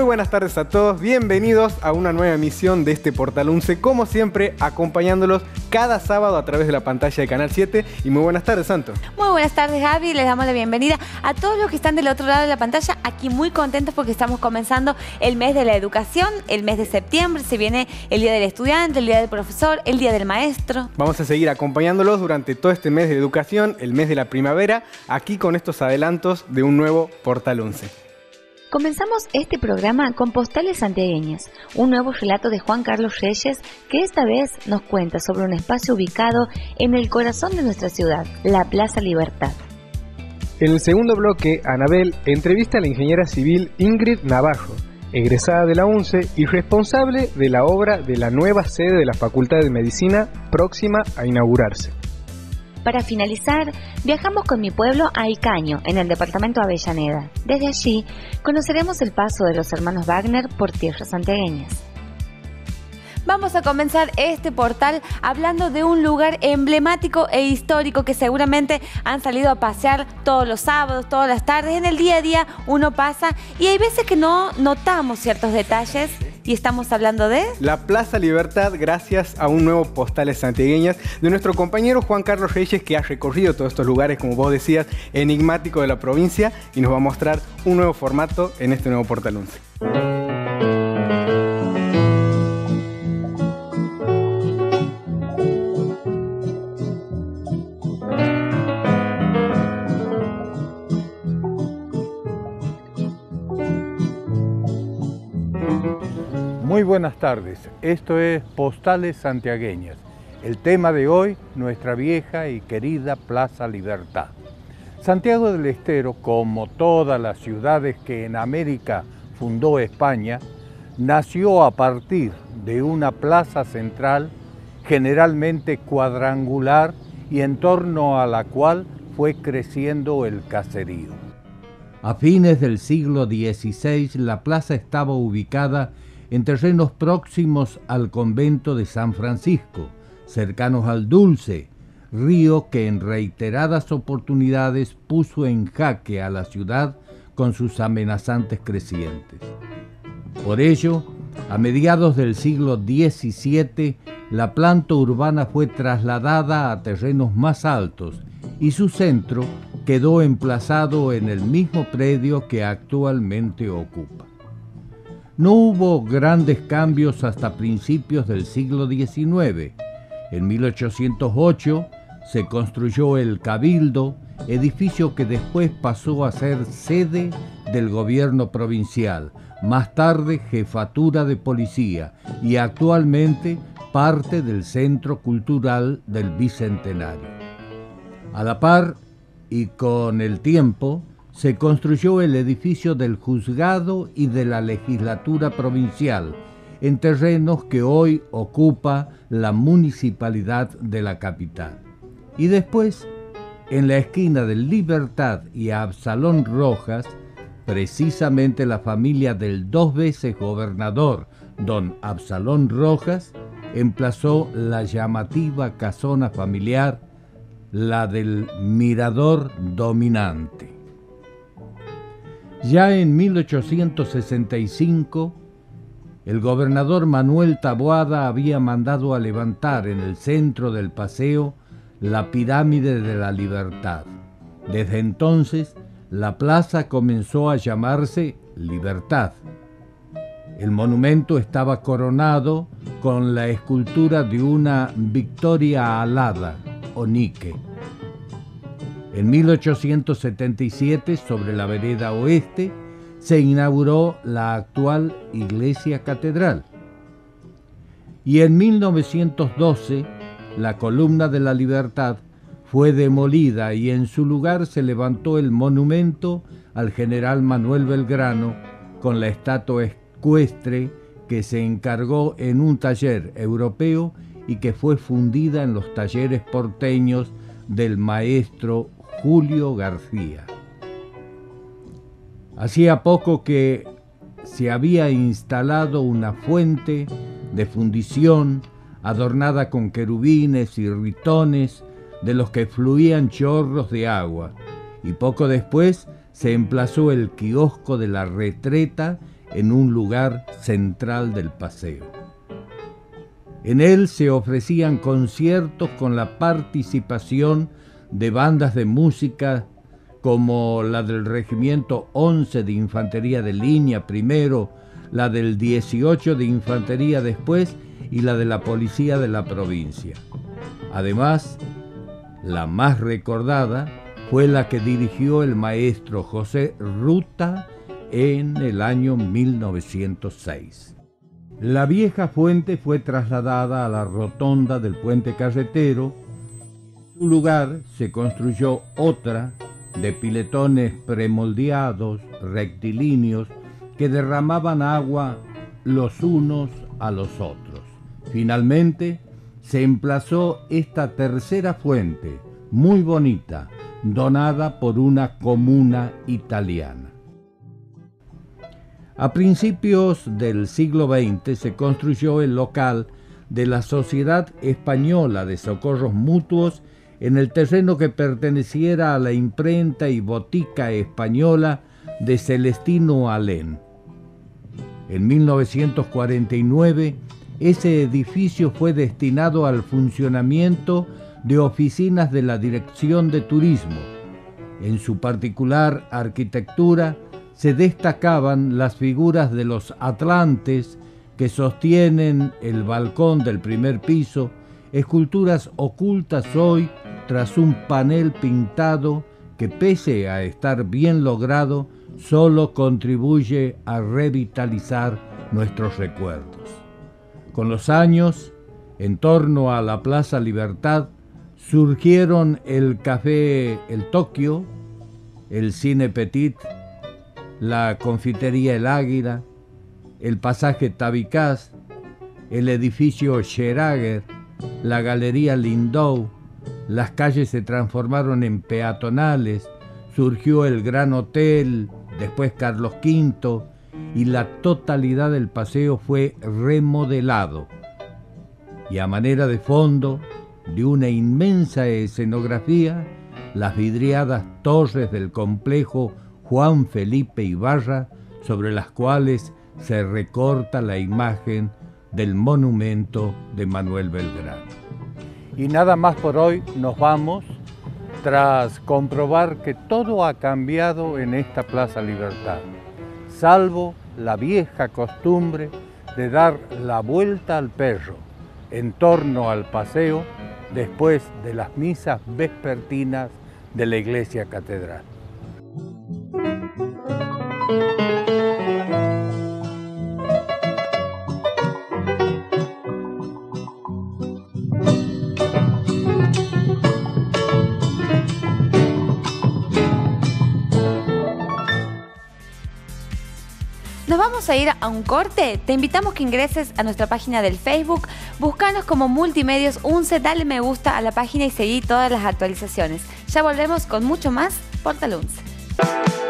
buenas tardes a todos, bienvenidos a una nueva emisión de este Portal 11, como siempre acompañándolos cada sábado a través de la pantalla de Canal 7. Y muy buenas tardes, Santo. Muy buenas tardes, Gaby, les damos la bienvenida a todos los que están del otro lado de la pantalla, aquí muy contentos porque estamos comenzando el mes de la educación, el mes de septiembre, se viene el Día del Estudiante, el Día del Profesor, el Día del Maestro. Vamos a seguir acompañándolos durante todo este mes de educación, el mes de la primavera, aquí con estos adelantos de un nuevo Portal 11. Comenzamos este programa con Postales Santiagueñas, un nuevo relato de Juan Carlos Reyes que esta vez nos cuenta sobre un espacio ubicado en el corazón de nuestra ciudad, la Plaza Libertad. En el segundo bloque, Anabel entrevista a la ingeniera civil Ingrid Navajo, egresada de la UNCE y responsable de la obra de la nueva sede de la Facultad de Medicina próxima a inaugurarse. Para finalizar, viajamos con mi pueblo a Icaño, en el departamento de Avellaneda. Desde allí, conoceremos el paso de los hermanos Wagner por tierras santiagueñas. Vamos a comenzar este portal hablando de un lugar emblemático e histórico que seguramente han salido a pasear todos los sábados, todas las tardes. En el día a día uno pasa y hay veces que no notamos ciertos detalles. Y estamos hablando de la Plaza Libertad, gracias a un nuevo Postales Santiagueñas de nuestro compañero Juan Carlos Reyes, que ha recorrido todos estos lugares, como vos decías, enigmáticos de la provincia, y nos va a mostrar un nuevo formato en este nuevo Portal 11. Muy buenas tardes, esto es Postales Santiagueñas. El tema de hoy, nuestra vieja y querida Plaza Libertad. Santiago del Estero, como todas las ciudades que en América fundó España, nació a partir de una plaza central, generalmente cuadrangular, y en torno a la cual fue creciendo el caserío. A fines del siglo XVI, la plaza estaba ubicada en terrenos próximos al convento de San Francisco, cercanos al Dulce, río que en reiteradas oportunidades puso en jaque a la ciudad con sus amenazantes crecientes. Por ello, a mediados del siglo XVII, la planta urbana fue trasladada a terrenos más altos y su centro quedó emplazado en el mismo predio que actualmente ocupa. No hubo grandes cambios hasta principios del siglo XIX. En 1808 se construyó el Cabildo, edificio que después pasó a ser sede del gobierno provincial, más tarde jefatura de policía y actualmente parte del Centro Cultural del Bicentenario. A la par y con el tiempo, se construyó el edificio del juzgado y de la legislatura provincial, en terrenos que hoy ocupa la municipalidad de la capital. Y después, en la esquina de Libertad y Absalón Rojas, precisamente la familia del dos veces gobernador, don Absalón Rojas, emplazó la llamativa casona familiar, la del Mirador Dominante. Ya en 1865, el gobernador Manuel Taboada había mandado a levantar en el centro del paseo la pirámide de la Libertad. Desde entonces, la plaza comenzó a llamarse Libertad. El monumento estaba coronado con la escultura de una Victoria alada o Nike. En 1877, sobre la vereda oeste, se inauguró la actual iglesia catedral. Y en 1912, la columna de la Libertad fue demolida y en su lugar se levantó el monumento al general Manuel Belgrano con la estatua ecuestre que se encargó en un taller europeo y que fue fundida en los talleres porteños del maestro Julio García. Hacía poco que se había instalado una fuente de fundición adornada con querubines y ritones de los que fluían chorros de agua, y poco después se emplazó el kiosco de la Retreta en un lugar central del paseo. En él se ofrecían conciertos con la participación de bandas de música como la del Regimiento 11 de Infantería de Línea primero, la del 18 de Infantería después y la de la Policía de la provincia. Además, la más recordada fue la que dirigió el maestro José Ruta en el año 1906. La vieja fuente fue trasladada a la rotonda del puente carretero. En su lugar se construyó otra de piletones premoldeados, rectilíneos, que derramaban agua los unos a los otros. Finalmente, se emplazó esta tercera fuente, muy bonita, donada por una comuna italiana. A principios del siglo XX se construyó el local de la Sociedad Española de Socorros Mutuos en el terreno que perteneciera a la imprenta y botica española de Celestino Alén. En 1949, ese edificio fue destinado al funcionamiento de oficinas de la Dirección de Turismo. En su particular arquitectura se destacaban las figuras de los atlantes que sostienen el balcón del primer piso, esculturas ocultas hoy tras un panel pintado que, pese a estar bien logrado, solo contribuye a revitalizar nuestros recuerdos. Con los años, en torno a la Plaza Libertad, surgieron el Café El Tokio, el Cine Petit, la Confitería El Águila, el Pasaje Tabicaz, el edificio Scherager, la Galería Lindau. Las calles se transformaron en peatonales, surgió el Gran Hotel, después Carlos V, y la totalidad del paseo fue remodelado. Y a manera de fondo de una inmensa escenografía, las vidriadas torres del complejo Juan Felipe Ibarra, sobre las cuales se recorta la imagen del monumento de Manuel Belgrano. Y nada más por hoy, nos vamos tras comprobar que todo ha cambiado en esta Plaza Libertad, salvo la vieja costumbre de dar la vuelta al perro en torno al paseo después de las misas vespertinas de la Iglesia Catedral. Nos vamos a ir a un corte. Te invitamos que ingreses a nuestra página del Facebook, búscanos como Multimedios UNCE, dale me gusta a la página y seguí todas las actualizaciones. Ya volvemos con mucho más Portal UNCE.